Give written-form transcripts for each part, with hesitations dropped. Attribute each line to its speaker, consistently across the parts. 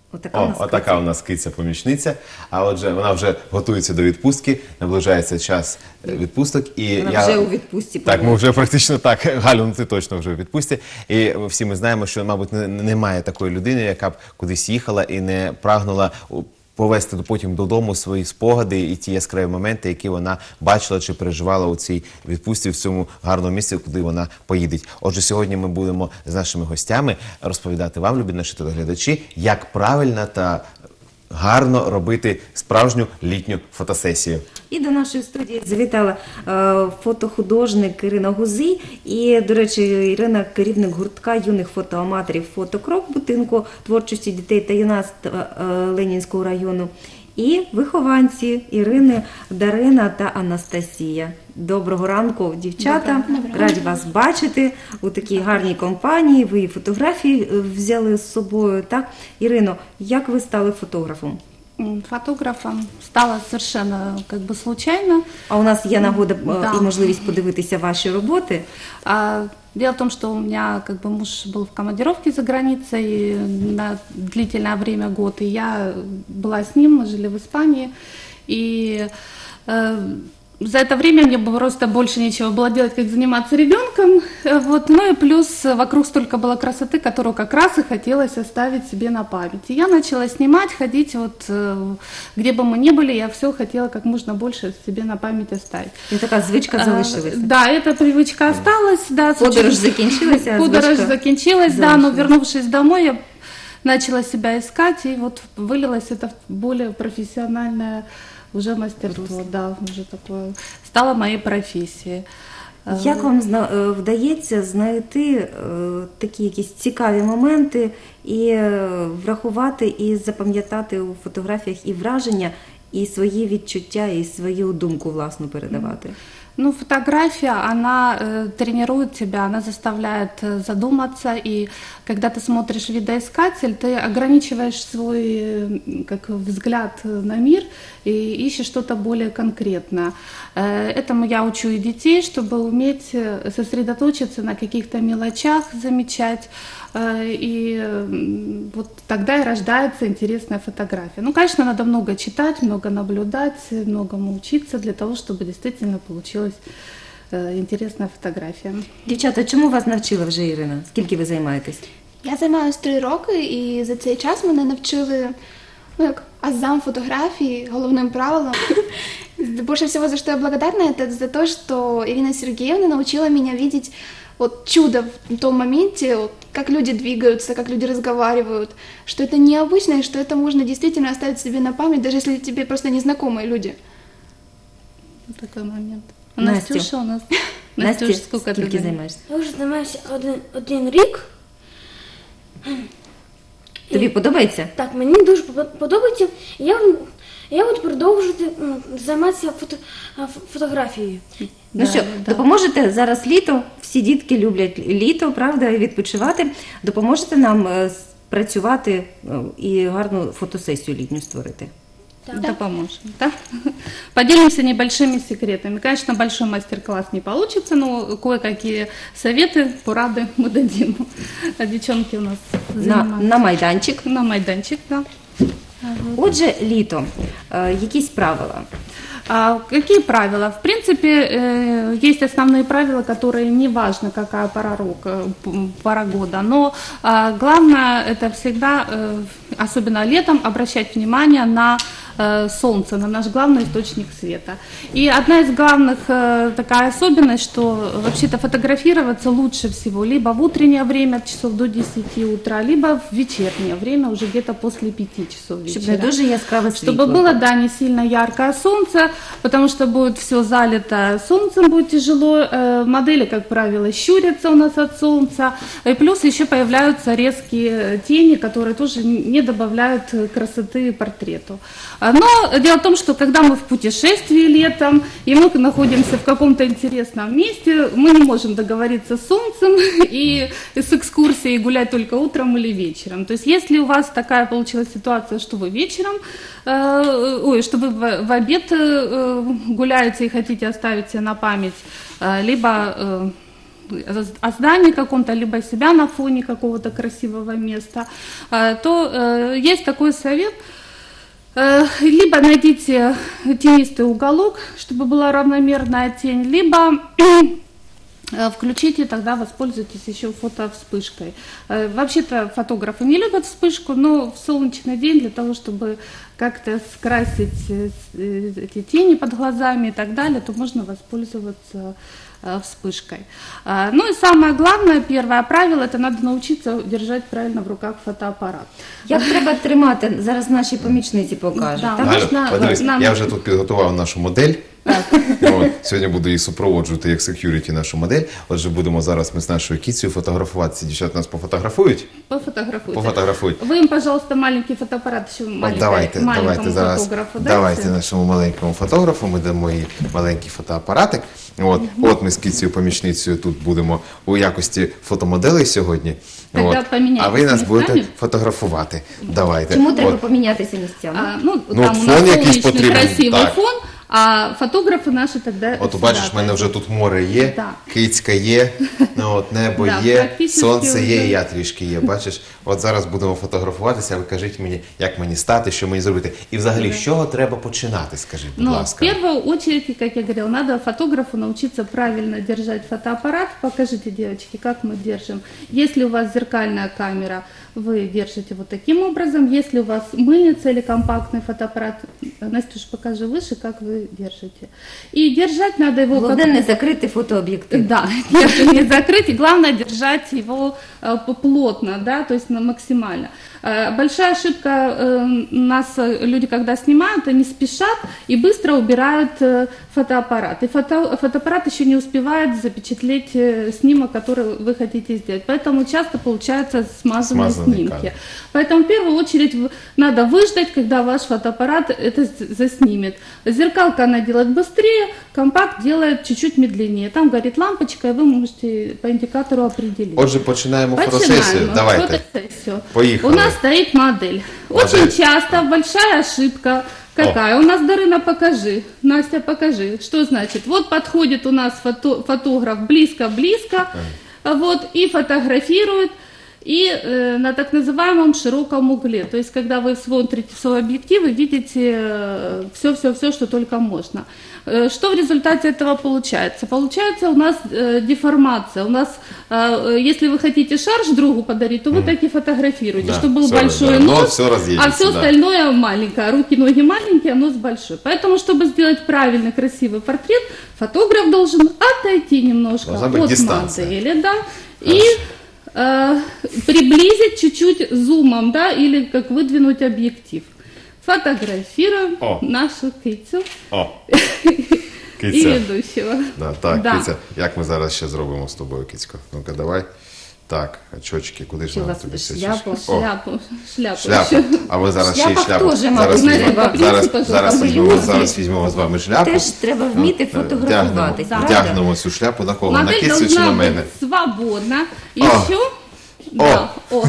Speaker 1: Отака у нас киця-помічниця. А отже, вона вже готується до відпустки, наближається час відпусток. І
Speaker 2: вона вже у відпустці.
Speaker 1: Так, ми вже практично так. Галю, ти точно вже у відпустці. І всі ми знаємо, що, мабуть, немає такої людини, яка б кудись їхала і не прагнула повести потім додому свої спогади і ті яскраві моменти, які вона бачила чи переживала у цій відпустці в цьому гарному місці, куди вона поїде. Отже, сьогодні ми будемо з нашими гостями розповідати вам, любі наші телеглядачі, як правильно та гарно робити справжню літню фотосесію.
Speaker 2: І до нашої студії завітала фотохудожник Ірина Гузий. І, до речі, Ірина – керівник гуртка юних фотоаматорів «Фотокрок» будинку творчості дітей та юнацтва Ленінського району. І вихованці Ірини, Дарина та Анастасія. Доброго ранку, дівчата. Раді вас бачити у такій гарній компанії. Ви і фотографії взяли з собою. Так? Ірино, як ви стали фотографом?
Speaker 3: Фотографом стала совершенно случайно.
Speaker 2: А у нас є нагода і можливість подивитися ваші роботи.
Speaker 3: Дело в том, что у меня муж был в командировке за границей на длительное время, год, и я была с ним, мы жили в Испании, и за это время мне просто больше нечего было делать, как заниматься ребенком, ну и плюс вокруг столько было красоты, которую как раз и хотелось оставить себе на память. И я начала снимать, ходить, где бы мы ни были, я все хотела как можно больше себе на память оставить.
Speaker 2: И такая звичка залишилась.
Speaker 3: Да, эта привычка осталась. Да,
Speaker 2: подорож закінчилась, а
Speaker 3: подорож закінчилась, да, но вернувшись домой, я начала себя искать, и вылилось это в более профессиональное уже мастерство, да, уже такое, стало моей професією.
Speaker 2: Як вам вдається знайти такі якісь цікаві моменти і врахувати і запам'ятати у фотографіях і враження, і свої відчуття, і свою думку власну передавати?
Speaker 3: Ну, фотография, она тренирует тебя, она заставляет задуматься, и когда ты смотришь видоискатель, ты ограничиваешь свой взгляд на мир и ищешь что-то более конкретное. Этому я учу и детей, чтобы уметь сосредоточиться на каких-то мелочах, замечать, и вот тогда и рождается интересная фотография. Ну, конечно, надо много читать, много наблюдать, многому учиться для того, чтобы действительно получилась інтересна фотографія.
Speaker 2: Дівчата, чому вас навчила вже Ірина? Скільки ви займаєтесь?
Speaker 4: Я займаюся 3 роки, і за цей час мене навчили азам фотографии, головным правилам. Больше всего, за что я благодарна, это за то, что Ирина Сергеевна научила меня видеть чудо в том моменте, как люди двигаются, как люди разговаривают, что это необычно, и что это можно действительно оставить себе на память, даже если тебе просто незнакомые люди.
Speaker 3: Такой момент.
Speaker 2: Настюша
Speaker 3: у нас.
Speaker 2: Настюш, скільки займаєшся?
Speaker 5: Я вже займаюся один рік.
Speaker 2: Тобі подобається?
Speaker 5: Так, мені дуже подобається. Я буду продовжувати займатися фотографією.
Speaker 2: Ну що, допоможете зараз літо, всі дітки люблять літо, правда, і відпочивати. Допоможете нам працювати і гарну фотосесію літню створити?
Speaker 3: Да, поможем. Да? Поделимся небольшими секретами. Конечно, большой мастер-класс не получится, но кое-какие советы, порады мы дадим. А девчонки у нас занимаются.
Speaker 2: На майданчик.
Speaker 3: На майданчик, да.
Speaker 2: Отже, літо. Якісь правила?
Speaker 3: Какие правила? В принципе, есть основные правила, которые не важно, какая пора года, но главное это всегда, особенно летом, обращать внимание на солнце, на наш главный источник света. И одна из главных такая особенность, что вообще-то фотографироваться лучше всего либо в утреннее время от часов до 10 утра, либо в вечернее время уже где-то после 5 часов вечера.
Speaker 2: Чтобы не дуже яскраве світло.
Speaker 3: Чтобы было, да, не сильно яркое солнце, потому что будет все залито солнцем, будет тяжело. Модели, как правило, щурятся у нас от солнца. И плюс еще появляются резкие тени, которые тоже не добавляют красоты портрету. Но дело в том, что когда мы в путешествии летом, и мы находимся в каком-то интересном месте, мы не можем договориться с солнцем и с экскурсией гулять только утром или вечером. То есть если у вас такая получилась ситуация, что вы вечером, что вы в обед гуляете и хотите оставить себе на память, либо о здании каком-то, либо себя на фоне какого-то красивого места, то есть такой совет. Либо найдите тенистый уголок, чтобы была равномерная тень, либо включите, тогда воспользуйтесь еще фотовспышкой. Вообще-то фотографы не любят вспышку, но в солнечный день для того, чтобы как-то скрасить эти тени под глазами и так далее, то можно воспользоваться вспышкой. Ну и самое главное, первое правило, это надо научиться держать правильно в руках фотоапарат.
Speaker 2: Як треба тримати, зараз наші помічниці покажуть.
Speaker 3: Да.
Speaker 2: так?
Speaker 1: Галя,
Speaker 3: можна
Speaker 1: подивись,
Speaker 3: нам-
Speaker 1: я вже тут підготував нашу модель. От, сьогодні буду її супроводжувати як сек'юріті нашу модель. Отже, будемо зараз ми з нашою кіцею фотографуватися. Дівчата нас пофотографують?
Speaker 3: Пофотографуйте.
Speaker 1: Пофотографують.
Speaker 3: Вы им, пожалуйста, маленький фотоаппарат еще
Speaker 1: Давайте
Speaker 3: маленькому
Speaker 1: зараз.
Speaker 3: фотографу
Speaker 1: Давайте
Speaker 3: дайте.
Speaker 1: нашому маленькому фотографу. Ми дамо їй маленький фотоапаратик. От ми з кіцею помічницею тут будемо у якості фотомоделей сьогодні.
Speaker 3: Тогда
Speaker 1: А
Speaker 3: поміняйтесь
Speaker 1: ви нас
Speaker 3: місцями.
Speaker 1: будете фотографувати. Давайте.
Speaker 2: Чому треба
Speaker 1: От.
Speaker 2: помінятися місцями?
Speaker 3: Ну,
Speaker 1: Ну,
Speaker 3: там у
Speaker 1: фон
Speaker 3: нас
Speaker 1: якийсь
Speaker 3: солнечный
Speaker 1: потрібен,
Speaker 3: красивый
Speaker 1: так.
Speaker 3: фон, а фотографы наши тогда...
Speaker 1: От
Speaker 3: сюда
Speaker 1: бачиш, в мене вже тут море є,
Speaker 3: Да.
Speaker 1: кицька є, небо
Speaker 3: Да,
Speaker 1: є,
Speaker 3: практично
Speaker 1: сонце є,
Speaker 3: вже.
Speaker 1: і я трішки є. Бачиш, от зараз будемо фотографуватися, а ви кажіть мені, як мені стати, що мені зробити. І взагалі, з чого треба починати, скажіть, будь
Speaker 3: Но в
Speaker 1: ласка.
Speaker 3: первую очередь, как я говорила, надо фотографу научиться правильно держать фотоаппарат. Покажите, девочки, как мы держим. Если у вас зеркальная камера, вы держите вот таким образом. Если у вас мыльница или компактный фотоаппарат, Настюш, покажи выше, как вы держите. И держать надо его...
Speaker 2: Головне не закрити фотооб'єктив.
Speaker 3: Да, не закрыть, и главное держать его плотно, да, то есть максимально. Большая ошибка нас люди, когда снимают, они спешат и быстро убирают фотоаппарат. И фотоаппарат еще не успевает запечатлеть снимок, который вы хотите сделать. Поэтому часто получаются смазанные
Speaker 1: Смазанный
Speaker 3: снимки.
Speaker 1: кадр.
Speaker 3: Поэтому в первую очередь надо выждать, когда ваш фотоаппарат это заснимет. Зеркалка она делает быстрее, компакт делает чуть-чуть медленнее. Там горит лампочка, и вы можете по индикатору определить.
Speaker 1: Отже, починаємо фотосесію.
Speaker 3: Начинаем
Speaker 1: Давайте.
Speaker 3: фотосессию.
Speaker 1: Поехали.
Speaker 3: У нас стоит модель. Очень часто большая ошибка. Какая? У нас Дарина, покажи. Настя, покажи. Что значит? Вот подходит у нас фотограф близко-близко, вот, и фотографирует. И на так называемом широком угле. То есть, когда вы смотрите в свой объектив, вы видите все, что только можно. Что в результате этого получается? Получается у нас деформация. У нас, если вы хотите шарж другу подарить, то вы так и фотографируете,
Speaker 1: Да,
Speaker 3: чтобы был
Speaker 1: всё
Speaker 3: большой
Speaker 1: раз, да, но
Speaker 3: нос,
Speaker 1: всё разъедется,
Speaker 3: а все
Speaker 1: да.
Speaker 3: остальное маленькое. Руки, ноги маленькие, а нос большой. Поэтому, чтобы сделать правильный, красивый портрет, фотограф должен отойти немножко
Speaker 1: Должна быть
Speaker 3: от
Speaker 1: дистанция.
Speaker 3: модели, да, и приблизить чуть-чуть зумом, да, или как выдвинуть объектив. Фотографируем
Speaker 1: О.
Speaker 3: нашу кицю
Speaker 1: О,
Speaker 3: и
Speaker 1: киця.
Speaker 3: ведущего.
Speaker 1: Да, так,
Speaker 3: Да.
Speaker 1: киця. Як ми зараз ще зробимо з тобою, кицько? Ну-ка, давай. Так, очочки, куди ж
Speaker 2: Чи у
Speaker 1: нам
Speaker 2: вас
Speaker 1: тобі ці
Speaker 2: шляпу?
Speaker 1: очочки? О,
Speaker 3: Шляпу.
Speaker 1: шляпа. А ви зараз ще й
Speaker 2: Шляпа
Speaker 1: шляпу.
Speaker 2: теж,
Speaker 1: Зараз
Speaker 2: мабуть,
Speaker 1: візьмемо,
Speaker 2: треба.
Speaker 1: зараз
Speaker 2: Принципи,
Speaker 1: зараз візьмемо з вами шляпу.
Speaker 2: Теж треба вміти фотографуватись, правда?
Speaker 1: Вдягнемо цю шляпу на кого? На
Speaker 3: Модель
Speaker 1: кицю чи
Speaker 3: должна
Speaker 1: на
Speaker 3: быть
Speaker 1: мене?
Speaker 3: свободна.
Speaker 1: О.
Speaker 3: Еще... Да, о.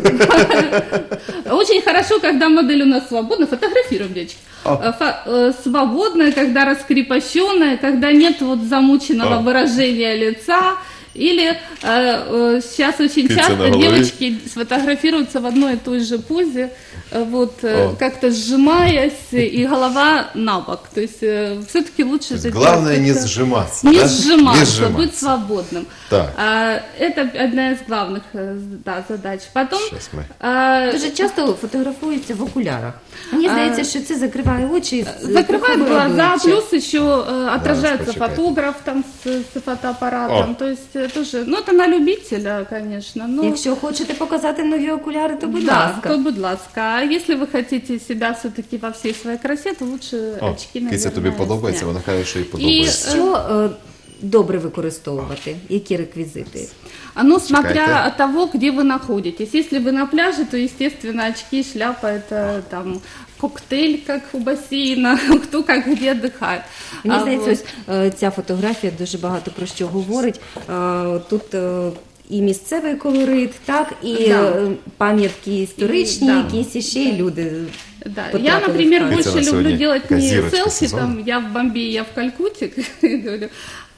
Speaker 3: Очень хорошо, когда модель у нас свободна. Фотографируем, девочки. Свободная, когда раскрепощенная, когда нет вот замученного
Speaker 1: О.
Speaker 3: выражения лица. Или сейчас очень
Speaker 1: Кица
Speaker 3: часто
Speaker 1: на голове.
Speaker 3: девочки сфотографируются в одной и той же позе, вот
Speaker 1: О.
Speaker 3: как-то сжимаясь, и голова на бок. То есть все-таки лучше... же
Speaker 1: Главное не
Speaker 3: как-то
Speaker 1: сжиматься.
Speaker 3: не
Speaker 1: да?
Speaker 3: сжиматься,
Speaker 1: Не сжиматься.
Speaker 3: быть свободным.
Speaker 1: Так.
Speaker 3: Это одна из главных задач. Потом
Speaker 1: Щас ми.
Speaker 2: Дуже часто фотографуються в окулярах. Мені здається, що це закриває очі.
Speaker 3: закрывает
Speaker 2: приховує
Speaker 3: глаза,
Speaker 2: обличчя.
Speaker 3: плюс еще отражается
Speaker 1: почекайте.
Speaker 3: фотограф там с фотоаппаратом.
Speaker 1: О.
Speaker 3: То есть тоже, ну это на любителя, конечно. Но...
Speaker 2: Якщо хочете показати нові окуляри, то будь
Speaker 3: Да,
Speaker 2: ласка.
Speaker 3: то будь ласка. А если вы хотите себя все-таки во всей своей красе, то лучше
Speaker 1: О,
Speaker 3: очки, наверное,
Speaker 1: киця тобі подобається,
Speaker 3: снять.
Speaker 1: вона каже, що їй подобається.
Speaker 2: Що добре використовувати? Які реквізити?
Speaker 3: Ну, смотря
Speaker 1: Чекайте.
Speaker 3: от того, где вы находитесь. Если вы на пляже, то, естественно, очки, шляпа – это там коктейль, как у бассейна, кто как где отдыхает.
Speaker 2: Мені
Speaker 3: А
Speaker 2: здається,
Speaker 3: вот.
Speaker 2: ось ця фотографія дуже багато про що говорить. Тут і місцевий колорит, так, і
Speaker 3: Да.
Speaker 2: Пам'ятки історичні,
Speaker 3: Да.
Speaker 2: якісь іще й люди.
Speaker 3: Да.
Speaker 2: потрапили
Speaker 3: Я,
Speaker 2: в
Speaker 3: например,
Speaker 2: кадр.
Speaker 3: больше
Speaker 1: Это на
Speaker 3: люблю
Speaker 1: сегодня
Speaker 3: делать не
Speaker 1: козирочка
Speaker 3: селфи,
Speaker 1: сезона.
Speaker 3: там, я в Бомбее, я в Калькутте, говорю,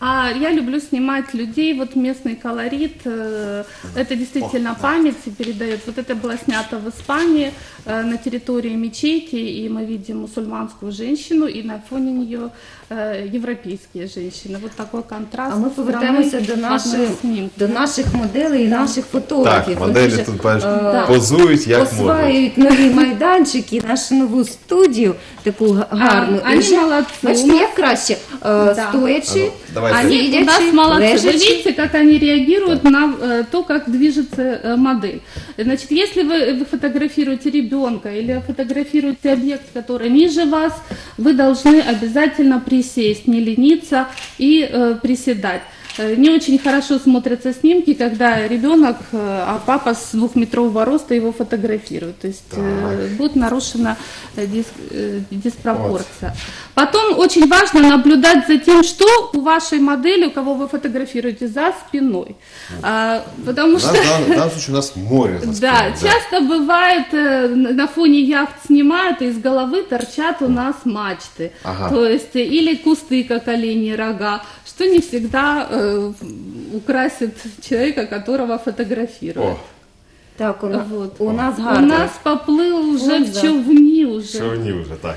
Speaker 3: А я люблю снимать людей, вот местный колорит, это действительно память передает. Вот это было снято в Испании на территории мечети, и мы видим мусульманскую женщину, и на фоне нее европейские женщины. Вот такой контраст.
Speaker 2: А ми повертаємося до наших моделей і наших фотографів.
Speaker 1: Так, моделі
Speaker 2: Дуже,
Speaker 1: тут бачиш,
Speaker 2: е,
Speaker 1: позують як можуть.
Speaker 2: осваюють нові майданчики, нашу нову студію, таку гарну.
Speaker 3: Вони
Speaker 2: І вже,
Speaker 3: молодці.
Speaker 2: бачите, як краще, стоячи,
Speaker 1: Давайте.
Speaker 3: Они у
Speaker 2: сидячи,
Speaker 3: нас молодцы. Вы
Speaker 2: лежачи.
Speaker 3: видите, как они реагируют на то, как движется модель. Значит, если вы фотографируете ребенка или фотографируете объект, который ниже вас, вы должны обязательно присесть, не лениться и приседать. Не очень хорошо смотрятся снимки, когда ребенок, а папа с 2-метрового роста его фотографирует. То есть будет нарушена диспропорция. Потом очень важно наблюдать за тем, что у вашей модели, у кого вы фотографируете, за спиной. Потому что...
Speaker 1: В даному случае у нас море за
Speaker 3: Да,
Speaker 1: спиной,
Speaker 3: часто бывает, на фоне яхт снимают, и из головы торчат у нас мачты.
Speaker 1: Ага.
Speaker 3: То есть, или кусты, как оленьи рога, что не всегда украсит человека, которого фотографируют.
Speaker 1: О,
Speaker 2: Так,
Speaker 3: Вот.
Speaker 2: у нас
Speaker 3: У
Speaker 2: гарно.
Speaker 3: нас поплыл уже
Speaker 2: Вот,
Speaker 3: в
Speaker 2: да.
Speaker 3: човни уже.
Speaker 1: човні вже так.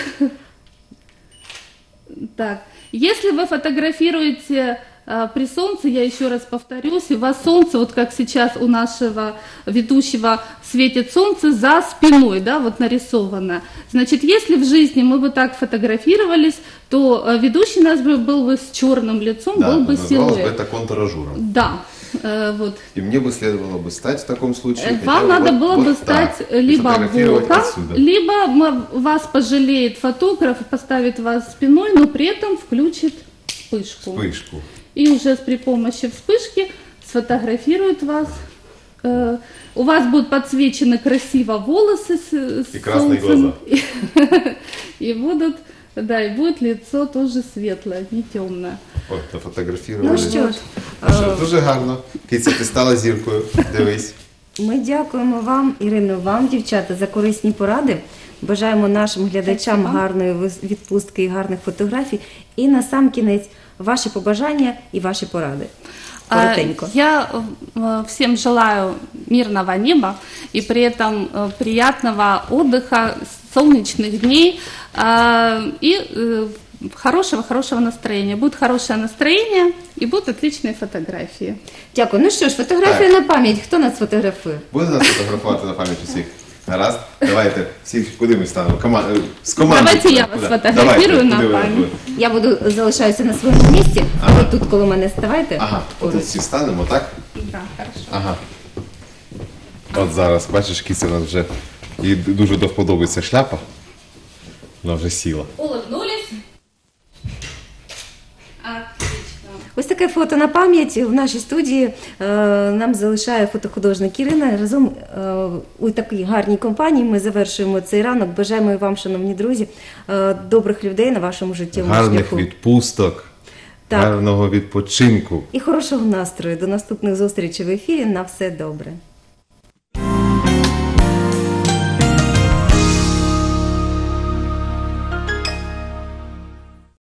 Speaker 3: Так, если вы фотографируете при солнце, я еще раз повторюсь, у вас солнце, вот как сейчас у нашего ведущего светит солнце за спиной, да, вот нарисовано. Значит, если в жизни мы бы так фотографировались, то ведущий у нас был бы с черным лицом, был бы
Speaker 1: называлось бы
Speaker 3: силуэт.
Speaker 1: это контуражуром.
Speaker 3: Да, вот.
Speaker 1: И мне бы следовало бы стать в таком случае. хотя
Speaker 3: Вам
Speaker 1: бы
Speaker 3: надо
Speaker 1: вот-
Speaker 3: было бы
Speaker 1: вот
Speaker 3: стать
Speaker 1: так, и
Speaker 3: либо
Speaker 1: фотографировать
Speaker 3: боком,
Speaker 1: отсюда.
Speaker 3: либо вас пожалеет фотограф, поставит вас спиной, но при этом включит вспышку.
Speaker 1: Вспышку.
Speaker 3: И уже при помощи вспышки сфотографирует вас. У вас будут подсвечены красиво волосы с
Speaker 1: И красные
Speaker 3: солнцем.
Speaker 1: глаза.
Speaker 3: И будут, да, и будет лицо тоже светлое, не темное.
Speaker 1: Ой, нафотографували.
Speaker 2: Ну що ж,
Speaker 1: Дуже гарно. Киця, ти стала зіркою. Дивись.
Speaker 2: ми дякуємо вам, Ірино, вам, дівчата, за корисні поради. Бажаємо нашим глядачам
Speaker 3: Спасибо.
Speaker 2: гарної відпустки і гарних фотографій. І на сам кінець ваші побажання і ваші поради. Коротенько.
Speaker 3: Я всем желаю мирного неба и при этом приятного отдыха, солнечных дней и хорошего настроения. Будет хорошее настроение и будут отличные фотографии.
Speaker 2: Дякую. Ну що ж, фотографія на пам'ять. Хто нас фотографує?
Speaker 1: Буде нас фотографувати на пам'ять усіх? Гаразд? Давайте, всі, куди ми станемо? З командою.
Speaker 3: Давайте я
Speaker 1: Куди?
Speaker 3: вас фотографірую
Speaker 1: Давайте,
Speaker 3: на
Speaker 1: куди ви
Speaker 3: пам'ять.
Speaker 1: будете?
Speaker 2: Я буду залишаюся на своєму місці. Ви тут коло мене ставайте.
Speaker 1: Ага, отут всі станемо, так?
Speaker 3: Да, хорошо.
Speaker 1: Ага. От зараз, бачиш, Киця, у нас вже їй дуже до вподоби ця шляпа. Вона вже сіла.
Speaker 3: Улыбнулись. Отлично.
Speaker 2: Ось таке фото на пам'ять в нашій студії нам залишає фотохудожник Ірина. Разом у такій гарній компанії ми завершуємо цей ранок. Бажаємо і вам, шановні друзі, добрих людей на вашому життєвому
Speaker 1: Гарних
Speaker 2: шляху.
Speaker 1: відпусток,
Speaker 2: Так.
Speaker 1: гарного відпочинку.
Speaker 2: І хорошого настрою. До наступних зустрічей в ефірі. На все добре.